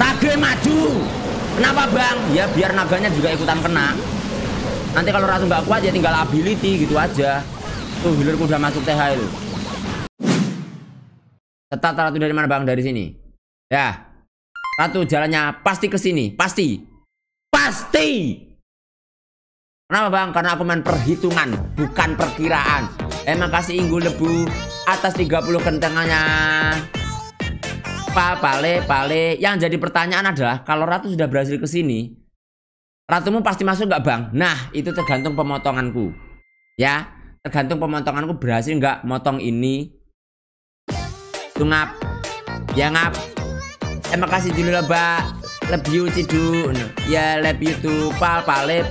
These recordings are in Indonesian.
Tage maju. Kenapa bang? Ya biar naganya juga ikutan kena. Nanti kalau ratu nggak kuat ya tinggal ability gitu aja. Tuh healerku udah masuk TH itu. Tetap ratu dari mana bang? Dari sini. Ya. Ratu jalannya pasti ke sini. Pasti. Kenapa bang? Karena aku main perhitungan, bukan perkiraan. Emang kasih inggul lebu atas 30 kentengannya. Pale. Yang jadi pertanyaan adalah kalau ratu sudah berhasil ke sini, ratumu pasti masuk nggak bang? Nah itu tergantung pemotonganku. Ya, tergantung pemotonganku berhasil nggak motong ini. Tuh ngap. Ya ngap. Emang kasih dulu lah mbak. Lebih cidu. Ya lebih tuh pale.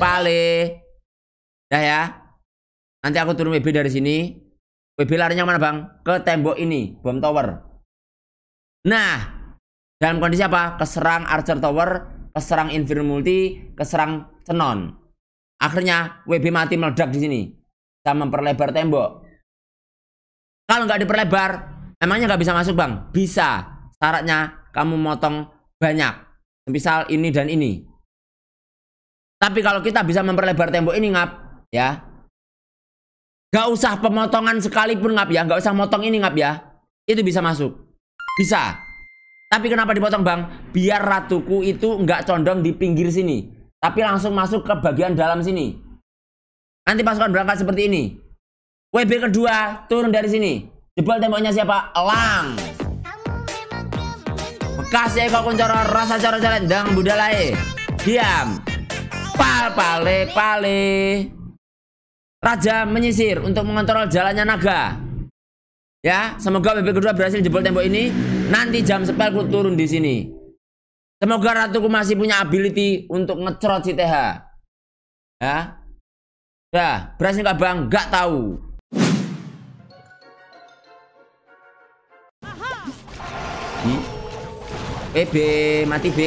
Ya. Nanti aku turun WB dari sini. WB larinya mana bang? Ke tembok ini, bom tower. Nah, dalam kondisi apa? Keserang Archer Tower, keserang Inferno Multi, keserang Cenon. Akhirnya WB mati meledak di sini. Bisa memperlebar tembok. Kalau nggak diperlebar, emangnya nggak bisa masuk bang? Bisa. Syaratnya kamu motong banyak. Misal ini dan ini. Tapi kalau kita bisa memperlebar tembok ini ngap, ya. Gak usah pemotongan sekalipun ngap ya. Gak usah motong ini ngap ya. Itu bisa masuk. Bisa. Tapi kenapa dipotong bang? Biar ratuku itu nggak condong di pinggir sini. Tapi langsung masuk ke bagian dalam sini. Nanti pasukan berangkat seperti ini. WB kedua turun dari sini. Jebol temboknya siapa? Elang. Bekas Eko Kuncoro rasa coro-coret dang budalae. Diam. Pale. Raja menyisir untuk mengontrol jalannya naga. Ya, semoga WB kedua berhasil jebol tembok ini. Nanti jam spellku turun di sini. Semoga ratuku masih punya ability untuk ngecrot si TH. Ya. Dah, berhasil nggak bang? Nggak tahu. B, mati B.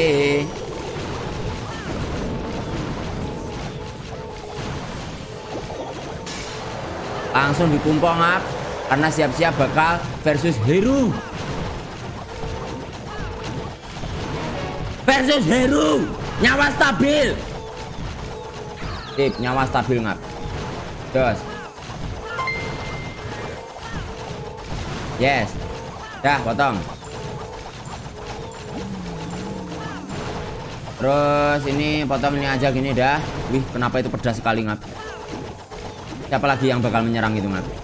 Langsung dikumpong up. Karena siap-siap bakal versus Heru. Nyawa stabil. Tip, nyawa stabil ngap. Terus. Yes. Dah, potong. Terus ini potong ini aja gini dah. Wih, kenapa itu pedas sekali ngap. Siapa lagi yang bakal menyerang itu ngap?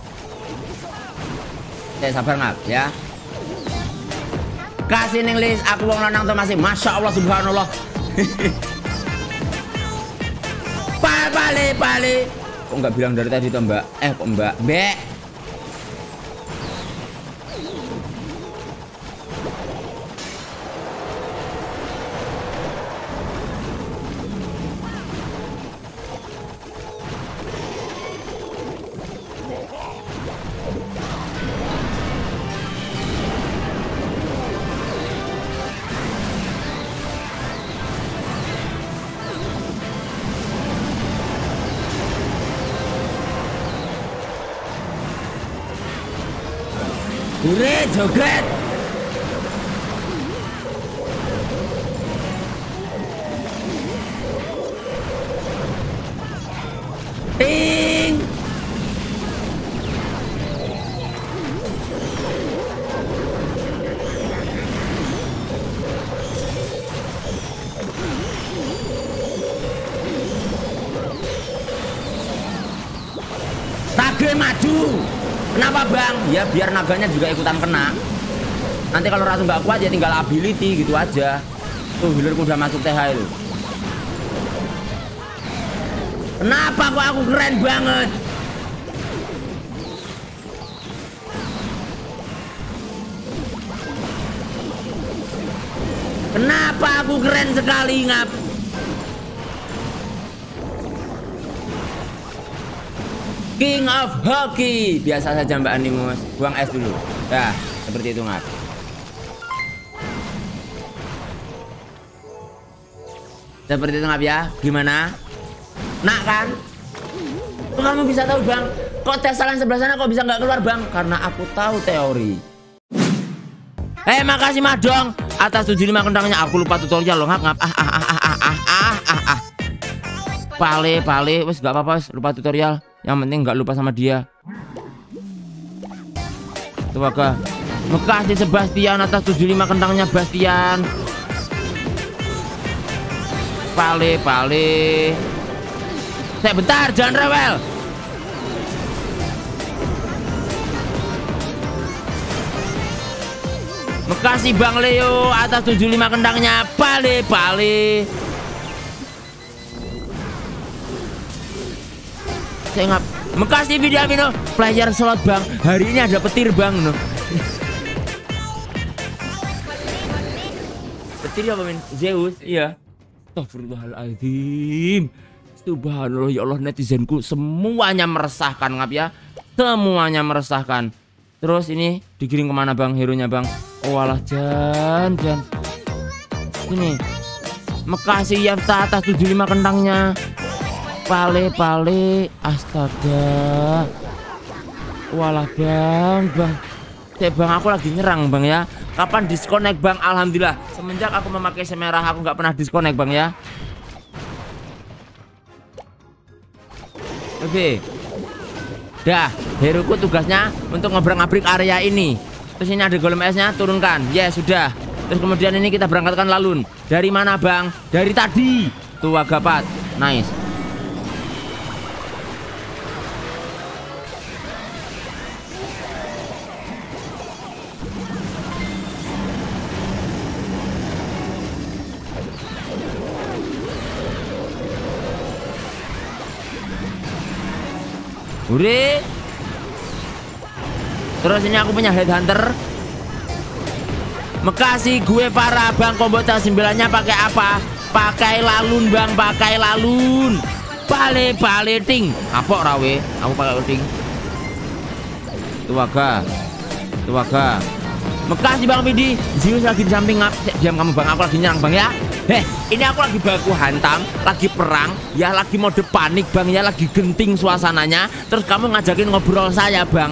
Sabar ngap ya. Kasih ning list aku wong lanang tuh masih masya Allah subhanallah. Pale. Kok nggak bilang dari tadi tuh mbak? Kok mbak? Hore, joget. Ting. Tage maju. Kenapa bang? Ya biar naganya juga ikutan kena. Nanti kalau ratu nggak kuat ya tinggal ability gitu aja. Tuh healerku udah masuk TH itu. Kenapa kok aku keren banget? Kenapa aku keren sekali ngap? King of Hockey. Biasa saja Mbak Animus. Buang es dulu. Nah, seperti itu ngap. Seperti itu ngap ya. Gimana? Nak kan? Kok kamu bisa tahu bang? Kok tes salah sebelah sana kok bisa nggak keluar bang? Karena aku tahu teori. Makasih Madong. atas 75 kentangnya. Aku lupa tutorial loh, ngap. Pale, wes gak apa-apa, wes lupa tutorial. Yang penting gak lupa sama dia. Tuh aga. Makasih Sebastian atas 75 kentangnya Bastian. Pale. Saya bentar, jangan rewel. Makasih Bang Leo atas 75 kentangnya. Pale. Saya ngap. Makasih video Vino player slot Bang. Hari ini ada petir Bang no. Petir apa men? Zeus, iya. Astagfirullahaladzim. Subhanallah ya Allah, netizenku semuanya meresahkan ngap ya. Semuanya meresahkan. Terus ini digiring kemana Bang hero-nya Bang? Oh alah Jan. Ini Makasih ya atas 75 kentangnya. Pale. Astaga. Walah Bang. Bang aku lagi nyerang Bang ya. Kapan disconnect Bang? Alhamdulillah. Semenjak aku memakai semerah aku nggak pernah disconnect Bang ya. Oke. Dah, heroku tugasnya untuk ngobrak-ngabrik area ini. Terus ini ada golem esnya, turunkan. Ya sudah. Terus kemudian ini kita berangkatkan lalun. Dari mana Bang? Dari tadi. Tuh agapat. Nice. Ure. Terus ini aku punya headhunter. Makasih gue para Bang. Combo 9-nya pakai apa? Pakai lalun Bang, pakai lalun. Pale ting. Apok rawe, aku pakai ting. Tuaga. Makasih Bang Vidi. Zeus lagi di samping ngap. Diam kamu Bang, aku lagi nyerang Bang ya. Ini aku lagi baku hantam, lagi perang, ya lagi mode panik Bang ya, lagi genting suasananya. Terus kamu ngajakin ngobrol saya Bang.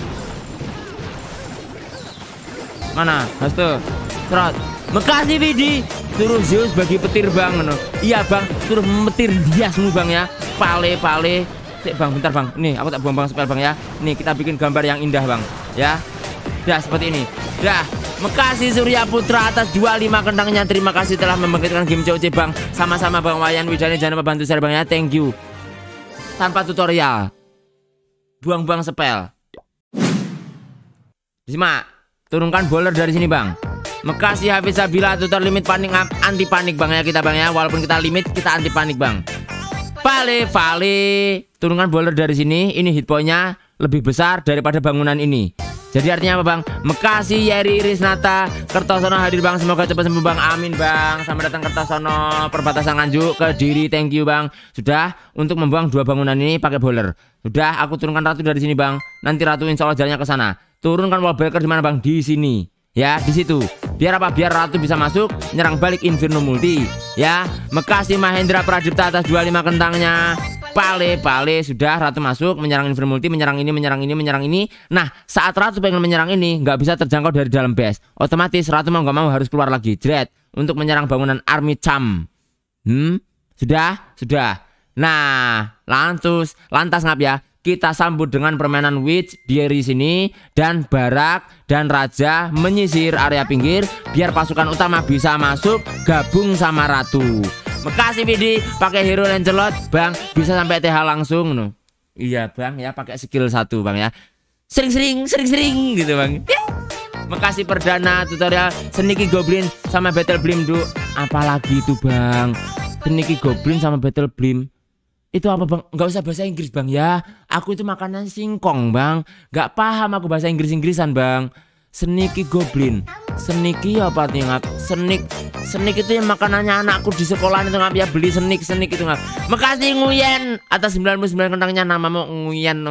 Mana? Hasto. Trot. Makasih Vidi. Suruh Zeus bagi petir Bang. Iya Bang, suruh memetir diasmu Bang ya. Pale. Sik Bang, bentar Bang. Nih, aku tak buang spell Bang ya. Nih, kita bikin gambar yang indah Bang. Ya. Dah seperti ini. Dah. Makasih Surya Putra atas 25 kentangnya. Terima kasih telah membangkitkan game COC Bang. Sama-sama Bang Wayan Widani, jangan lupa bantu share Bang ya. Thank you. Tanpa tutorial. Buang-buang spell. Simak. Turunkan bowler dari sini Bang. Makasih Hafiz Sabila tutor limit panik anti panik Bang ya kita Bang ya. Walaupun kita limit kita anti panik Bang. Vale. Turunkan bowler dari sini. Ini hit point-nya lebih besar daripada bangunan ini. Jadi artinya apa Bang? Makasih Yeri Risnata Kertosono hadir Bang. Semoga cepat sembuh Bang. Amin Bang. Selamat datang Kertosono perbatasan Nganjuk Kediri. Thank you Bang. Sudah untuk membuang 2 bangunan ini pakai bowler. Sudah aku turunkan ratu dari sini Bang. Nanti ratu insya Allah jalannya ke sana. Turunkan wall breaker di mana Bang? Di sini. Ya, di situ. Biar apa? Biar ratu bisa masuk nyerang balik Inferno Multi. Ya. Makasih Mahendra Pradipta atas 25 kentangnya. Pale. Sudah ratu masuk menyerang Inferno Multi, menyerang ini. Nah, saat ratu pengen menyerang ini nggak bisa terjangkau dari dalam base. Otomatis ratu mau nggak mau harus keluar lagi. Dread untuk menyerang bangunan Army Cham. Sudah. Nah, lantas ngap ya. Kita sambut dengan permainan Witch di sini dan Barak dan Raja menyisir area pinggir biar pasukan utama bisa masuk gabung sama ratu. Makasih Vidi pakai hero Lancelot Bang, bisa sampai TH langsung no. Iya Bang ya, pakai skill 1 Bang ya. Sering gitu Bang. Makasih Perdana tutorial Sneaky Goblin sama Battle Blim apalagi itu Bang. Sneaky Goblin sama Battle Blim. Itu apa Bang? Nggak usah bahasa Inggris Bang ya. Aku itu makanan singkong Bang. Nggak paham aku bahasa Inggrisan Bang. Sneaky Goblin. Sneaky apa artinya ngap? Sneak itu yang makanannya anakku di sekolah itu ngap ya. Beli sneak itu ngap. Makasih Nguyen atas 99 kentangnya. Namamu Nguyen.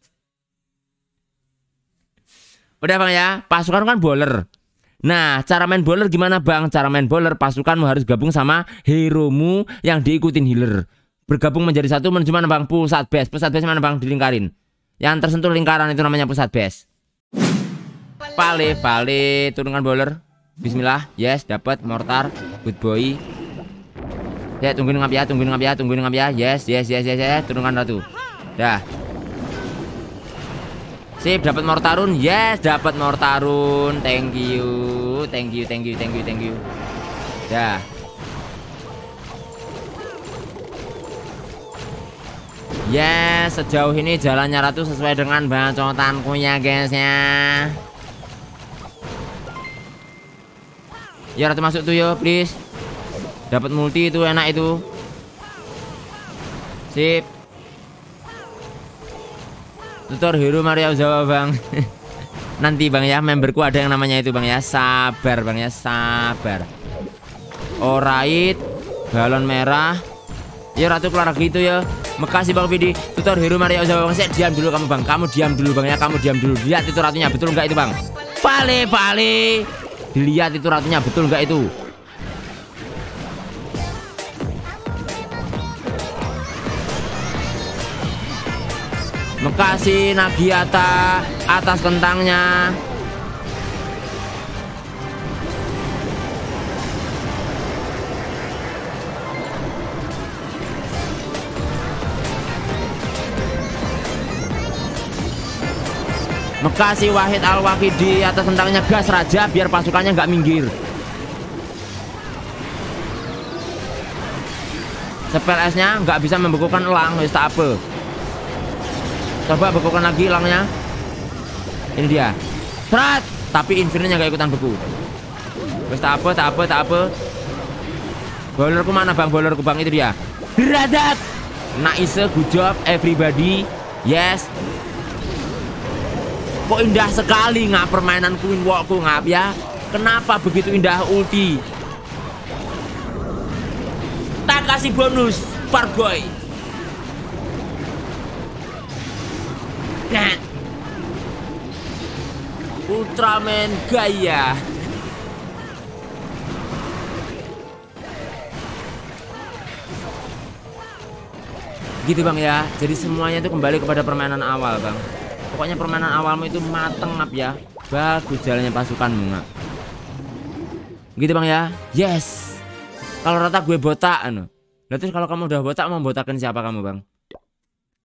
Udah Bang ya. Pasukan kan bowler. Nah, cara main bowler gimana Bang? Cara main bowler pasukanmu harus gabung sama hero-mu yang diikutin healer. Bergabung menjadi satu menuju mana Bang? Pusat base. Pusat base mana Bang? Dilingkarin. Yang tersentuh lingkaran itu namanya pusat base. Pale. Turunkan bowler. Bismillah. Yes, dapat mortar. Good boy. Ya, tungguin ngap ya, tungguin ngap ya, tungguin ngap ya. Yes. Turunkan ratu. Dah. Sip, dapat mortarun. Yes, dapat mortarun. Thank you. Dah. Yes, sejauh ini jalannya ratu sesuai dengan bacotanku ya guys ya. Ya ratu masuk tuh yo, please. Dapat multi itu enak itu. Sip. Tutor hero Maria Ozawa bang. Nanti bang ya, memberku ada yang namanya itu bang ya. Sabar bang ya, sabar. Alright, balon merah. Ya ratu keluar gitu ya. Makasih bang Vidi. Tutor hero Maria Ozawa bang. Saya diam dulu kamu bang. Kamu diam dulu bang ya. Kamu diam dulu. Lihat itu ratunya betul nggak itu bang? Vale. Dilihat itu ratunya betul nggak itu? Makasih Nagiata atas kentangnya. Makasih Wahid Al-Wahidi atas kentangnya. Gas raja biar pasukannya nggak minggir. Spell S-nya nggak bisa membekukan elang. Wis tak apa. Coba bekukan lagi elangnya. Ini dia. Serat. Tapi infinite-nya nggak ikutan beku. Wis tak apa. Boilerku mana bang? Boilerku bang, itu dia. Deradat. Nice, good job everybody. Yes. Kok indah sekali ngap permainan Queen Walkku ngap ya. Kenapa begitu indah ulti? Tak kasih bonus Parboy. Nah. Ultraman gaya. Gitu bang ya. Jadi semuanya itu kembali kepada permainan awal bang. Pokoknya permainan awalmu itu mateng ngap ya. Bagus jalannya pasukanmu ngap. Gitu bang ya. Yes. Kalau rata gue botak anu. Terus kalau kamu udah botak mau botakin siapa kamu bang?